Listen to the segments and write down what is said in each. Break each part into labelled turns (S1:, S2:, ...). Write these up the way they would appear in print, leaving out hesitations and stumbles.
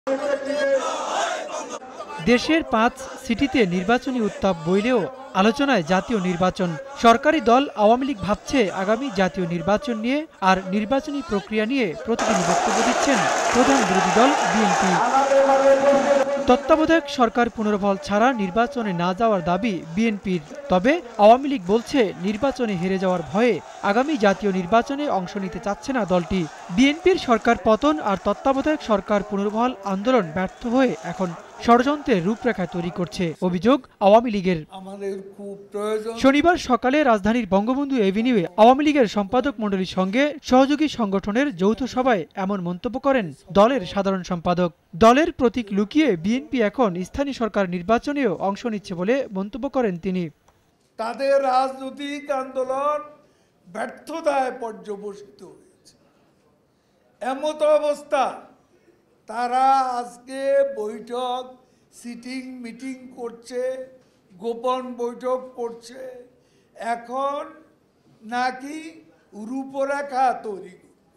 S1: দেশের 5 সিটিতে নির্বাচনী উত্তাপ বইলেও আলোচনায় জাতীয় নির্বাচন। সরকারি দল আওয়ামী লীগ ভাবছে আগামী জাতীয় নির্বাচন নিয়ে, আর নির্বাচনী প্রক্রিয়া নিয়ে প্রতিদিন বক্তব্য দিচ্ছেন প্রধান বিরোধী দল বিএনপি। তত্ত্বাবধায়ক সরকার পুনর্বহাল ছাড়া নির্বাচনে না যাওয়ার দাবি বিএনপির। তবে আওয়ামী লীগ বলছে নির্বাচনে হেরে যাওয়ার ভয়ে আগামী জাতীয় নির্বাচনে অংশ নিতে চাচ্ছে না দলটি। বিএনপির সরকার পতন আর তত্ত্বাবধায়ক সরকার পুনর্বহাল আন্দোলন ব্যর্থ হয়ে এখন ষড়যন্ত্রের রূপরেখা তৈরি করছে অভিযোগ আওয়ামী লীগের। শনিবার সকালে রাজধানীর বঙ্গবন্ধু এভিনিউয়ে আওয়ামী লীগের সম্পাদক মণ্ডলীর সঙ্গে সহযোগী সংগঠনের যৌথ সভায় এমন মন্তব্য করেন দলের সাধারণ সম্পাদক। দলের প্রতীক লুকিয়ে বিএনপি এখন স্থানীয় সরকার নির্বাচনেও অংশ নিচ্ছে বলে মন্তব্য করেন তিনি।
S2: তাদের রাজনৈতিক আন্দোলন ব্যর্থতায় পর্যবসিত হয়েছে। এমত অবস্থা তারা আজকে বৈঠক সিটিং মিটিং করছে, গোপন বৈঠক করছে, এখন নাকি রূপরেখা তৈরি,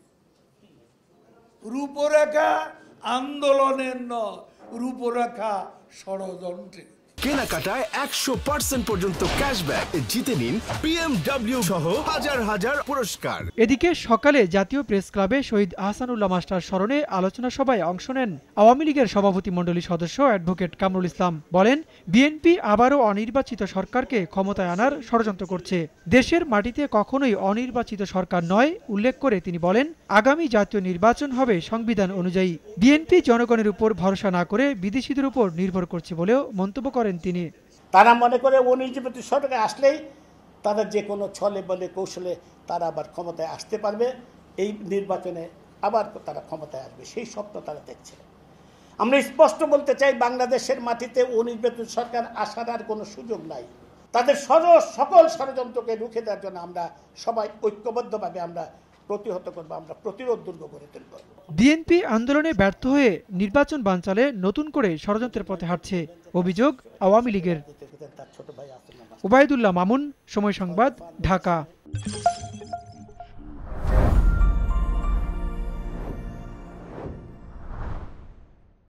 S2: রূপরেখা আন্দোলনের নয়, রূপরেখা ষড়যন্ত্রের।
S3: কেনাকাটায় 100% পর্যন্ত ক্যাশব্যাক জিতে নিন BMW সহ হাজার হাজার পুরস্কার।
S1: এদিকে সকালে জাতীয় প্রেস ক্লাবে শহীদ আহসানুল্লাহ মাস্টার স্মরণে আলোচনা সভায় অংশ নেন আওয়ামী লীগের সভাপতি মণ্ডলীর সদস্য অ্যাডভোকেট কামরুল ইসলাম। বলেন, বিএনপি আবারও অনির্বাচিত সরকারকে ক্ষমতায় আনার ষড়যন্ত্র করছে। দেশের মাটিতে কখনোই অনির্বাচিত সরকার নয় উল্লেখ করে তিনি বলেন, আগামী জাতীয় নির্বাচন হবে সংবিধান অনুযায়ী। বিএনপি জনগণের উপর ভরসা না করে বিদেশিদের উপর নির্ভর করছে বলেও মন্তব্য করেন তিনি।
S4: তারা মনে করে অনির্বাচিত সরকার আসলেই তারা যে কোনো ছলে বলে কৌশলে তারা আবার ক্ষমতায় আসতে পারবে, এই নির্বাচনে আবার তারা ক্ষমতায় আসবে, সেই স্বপ্ন তারা দেখছে। আমরা স্পষ্ট বলতে চাই, বাংলাদেশের মাটিতে অনির্বাচিত সরকার আসার আর কোনো সুযোগ নাই। তাদের সকল ষড়যন্ত্রকে রুখে দেওয়ার জন্য আমরা সবাই ঐক্যবদ্ধভাবে আমরা প্রতিহত করব, আমরা প্রতিরোধ দুর্গ গড়ে তুলব।
S1: বিএনপি আন্দোলনে ব্যর্থ হয়ে নির্বাচন বানচালে নতুন করে ষড়যন্ত্রের পথে হাঁটছে অভিযোগ আওয়ামী লীগের। ওবায়দুল্লাহ মামুন, সময় সংবাদ, ঢাকা।